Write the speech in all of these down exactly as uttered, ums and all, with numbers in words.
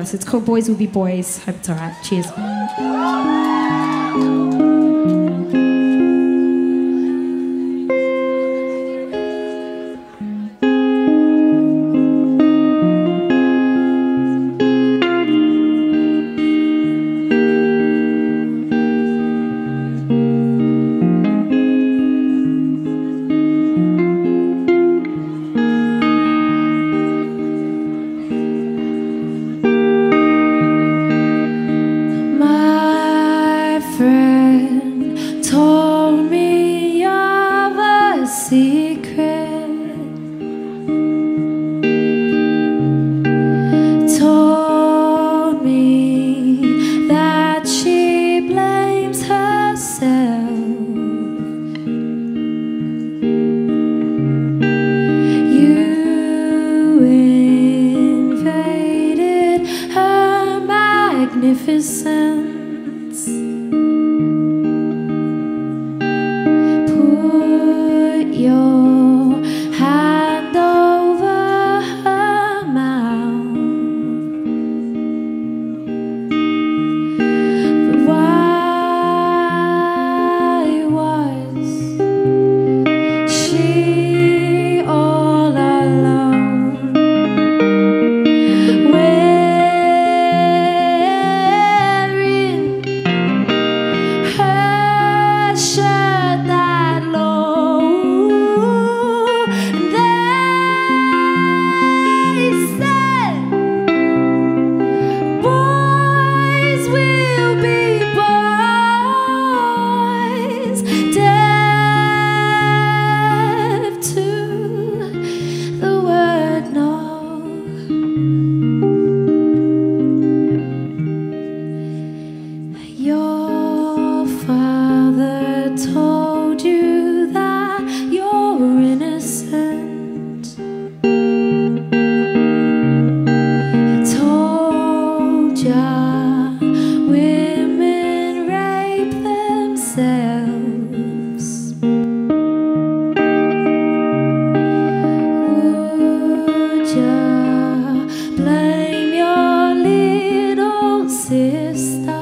us. It's called Boys Will Be Boys. Hope it's all right. Cheers. Told me of a secret, told me that she blames herself. You invaded her magnificence. Your hand over her mouth, but why was she all alone, wearing her shirt that low? Your father told you that you're innocent. He told ya women rape themselves. Would ya blame your little sister?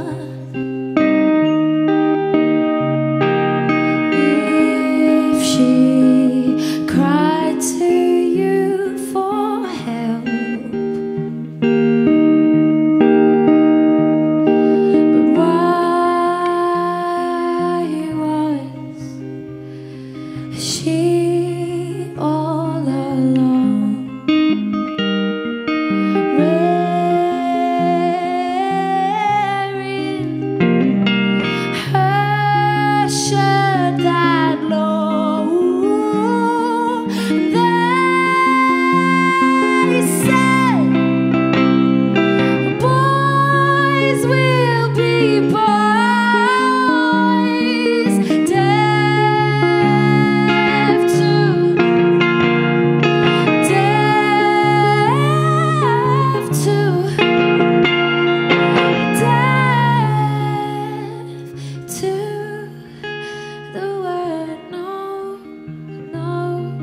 She all alone, wearing her shirt that low. They said boys will be boys.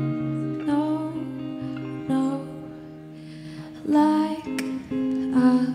Like a